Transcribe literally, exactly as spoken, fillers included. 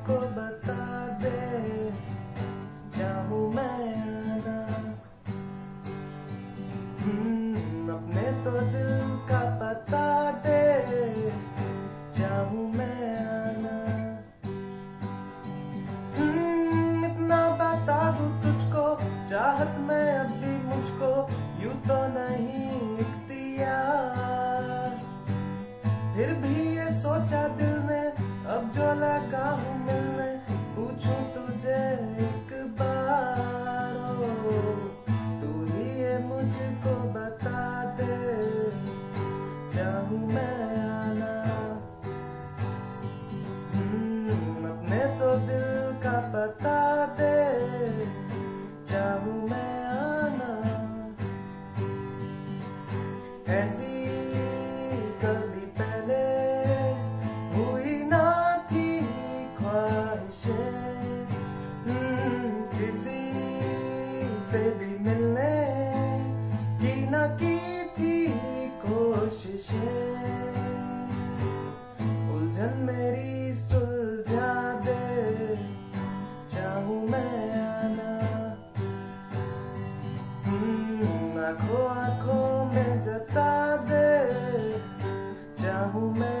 मुझको बता दे, चाहूं मैं आना। हम्म, अपने तो दिल का पता दे, चाहूं मैं आना। हम्म, इतना बता दूं तुझको, चाहत में अब भी मुझको यूं तो नहीं इख्तियार। फिर भी ये सोचा दिल ने, अब जो लगा हूँ मिलने, पूछूं तुझे एक बार, ओ तू ही ये मुझको बता दे, चाहूं मैं आना। हम्म, अपने तो दिल का पता दे, चाहूं मैं आना। ऐसी कभी पहले हुई ना थी ख्वाहिशें, किसी से भी मिलने की ना की थी कोशिशें। उलझन मेरी सुलझा दे, चाहूं मैं आना। आंखों आंखों में जता दे, चाहूं मैं